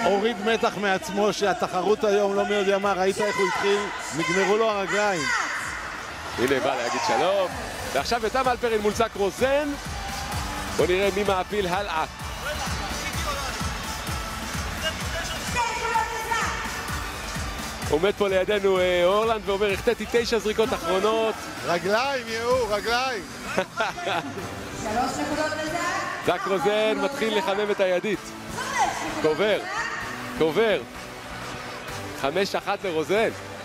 הוריד מתח מעצמו שהתחרות היום לא מי יודע מה, ראית איך הוא התחיל, נגמרו לו הרגליים. הנה בא להגיד שלום, ועכשיו יותם אלפרין מול זק רוזן. בוא נראה מי מעפיל הלאה. עומד פה לידינו אורלנד ואומר, החטאתי 9 זריקות אחרונות. רגליים, יהיו, רגליים. 3 נקודות לזק. זק רוזן מתחיל לחמם את הידית. קובר. 5-1 לרוזן.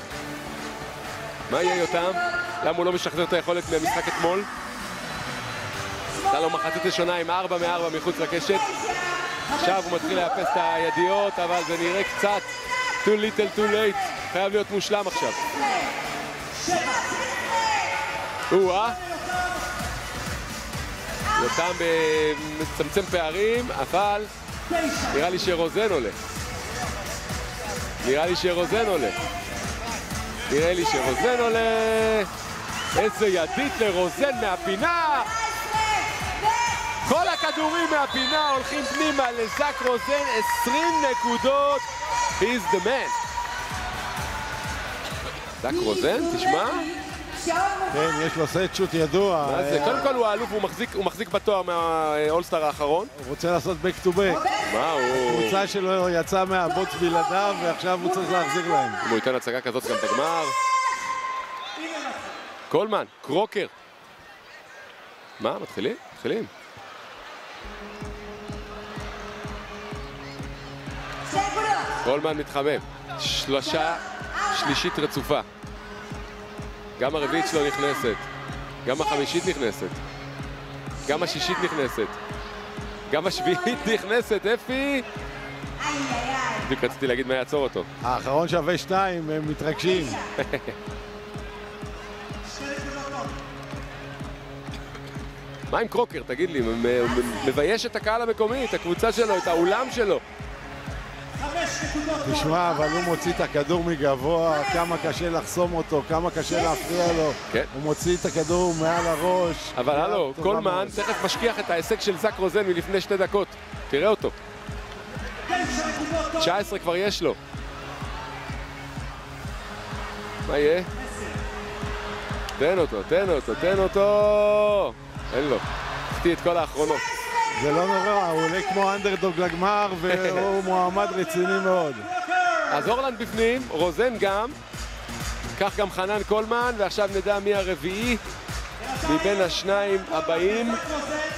מה יהיה יותם? למה הוא לא משחזר את היכולת מהמשחק אתמול? הייתה לו מחצית ראשונה עם 4 מ-4 מחוץ לקשת. עכשיו הוא מתחיל לאפס את הידיות, אבל זה נראה קצת too little too late. חייב להיות מושלם עכשיו. יותם מצמצם פערים, אבל נראה לי שרוזן עולה. איזה ידית לרוזן מהפינה. כל הכדורים מהפינה הולכים פנימה לזק רוזן. 20 נקודות. He's the man. זק רוזן, תשמע. כן, יש לו סט שוט ידוע. מה זה? קודם כל הוא האלוף, הוא מחזיק בתואר מהאולסטאר האחרון. הוא רוצה לעשות back to back. מה הוא? הקבוצה שלו יצאה מהבוץ בלעדיו ועכשיו הוא צריך להחזיר להם. אם הוא ייתן הצגה כזאת גם בגמר. קולמן, קרוקר. מה? מתחילים. קולמן מתחמם. שלישית רצופה. גם הרביעית שלו נכנסת. גם החמישית נכנסת. גם השישית נכנסת. גם השביעית נכנסת. אפי! בדיוק רציתי להגיד מה יעצור אותו. האחרון שווה 2, הם מתרגשים. מה עם קרוקר? תגיד לי, הוא מבייש את הקהל המקומי, את הקבוצה שלו, את האולם שלו. תשמע, אבל הוא מוציא את הכדור מגבוה, כמה קשה לחסום אותו, כמה קשה להפריע לו. הוא מוציא את הכדור מעל הראש. אבל הלו, קולמן תכף משכיח את ההישג של זק רוזן מלפני 2 דקות. תראה אותו. 19 כבר יש לו. מה יהיה? תן אותו. אין לו. תחטיא את כל האחרונות. זה לא נורא, הוא עולה כמו אנדרדוג לגמר והוא מועמד רציני מאוד. אז אורלנד בפנים, רוזן גם, כך גם חנן קולמן, ועכשיו נדע מי הרביעי מבין השניים הבאים.